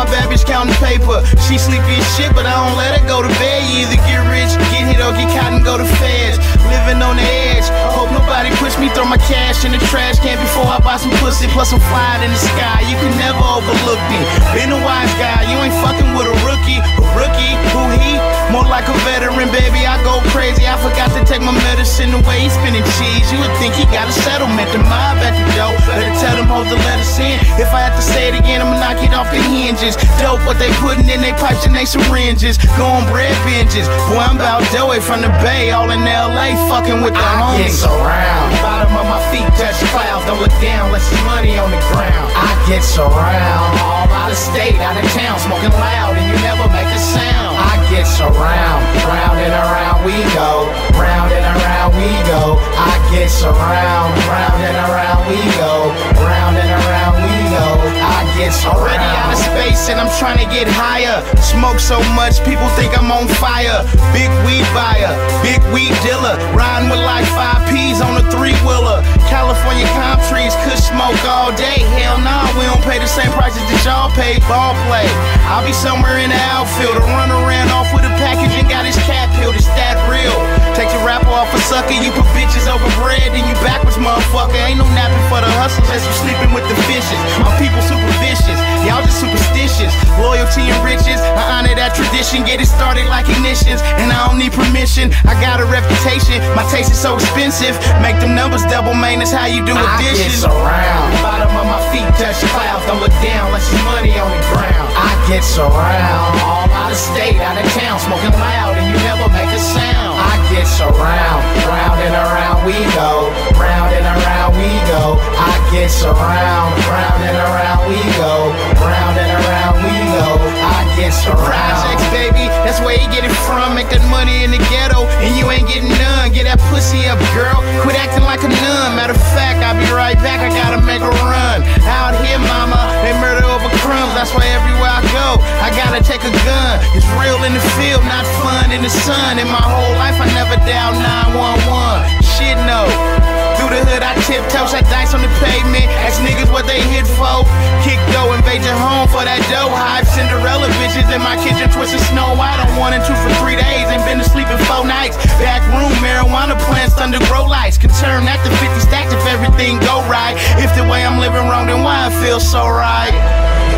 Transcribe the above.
my bad bitch counting paper. She sleepy as shit, but I don't let her go to bed. You either get rich, get hit, or get caught and go to feds. Living on the edge, hope nobody push me. Throw my cash in the trash can before I buy some pussy. Plus I'm flying in the sky, you can never overlook me. Been a wise guy, you ain't fucking with a rookie. A rookie, who he? More like a veteran, baby, I go crazy. I forgot to take my medicine away. He's spinning cheese, you would think he got a settlement. The mob at the door, better tell them hold the letters in. If I have to say it again, I'ma knock it off the hinges. Dope, what they putting in they pipes and they syringes. Going bread binges, boy, I'm about dough from the Bay, all in LA, fucking with the homies. I get around, bottom of my feet touch clouds. Don't look down, unless there's money on the ground. I get around, all out of state, out of town, smoking loud, and you never make a sound. I get around, round and around we go, round and around we go. I get around, round and around we go, round and around we go. I get already out of space and I'm trying to get higher. Smoke so much, people think I'm on fire. Big weed buyer, big weed dealer, riding with like 5 P's on a 3-wheeler. California palm trees, could smoke all day. Hell nah, we don't pay the same prices that y'all pay. Ball play, I'll be somewhere in the outfield, or run around off with a package and got his cat peeled. It's that real. Take the rapper off a sucker, you put bitches over bread, then you backwards, motherfucker. Ain't no napping for the hustlers, unless you sleeping with the fishes. My people super vicious, y'all just superstitious. Loyalty and riches, I honor that tradition. Get it started like ignitions, and I don't need permission. I got a reputation, my taste is so expensive. Make them numbers double, man, that's how you do addition. I get around, bottom of my feet touch clouds. Don't look down, unless there's money on the ground. I get around, all out of state, out of town, smoking loud, and you never make a sound. I get around, round and around we go, round and around we go. I get around, round and around we go, round and around we go. I get around. Projects, baby, that's where you get it from. Make that money in the ghetto, and you ain't getting none. Get that pussy up, girl. Quit acting like a nun. Matter of fact, I'll be right back. I gotta make a run. Out here, mama, they murder over crumbs. That's why everywhere I go, I gotta take a gun. It's real in the field, not fun in the sun. In my whole life, I never dialed 911. Shit, no. Through the hood, I tiptoe, shot dice on the pavement. Ask niggas what they hit for. Kick dough, invade your home for that dough. Hive Cinderella bitches in my kitchen, twisting Snow White on 1 and 2 for 3 days. Ain't been to sleep in 4 nights. Back room, marijuana plants under grow lights. Can turn that to 50 stacks if everything go right. If the way I'm living wrong, then why it feels so right?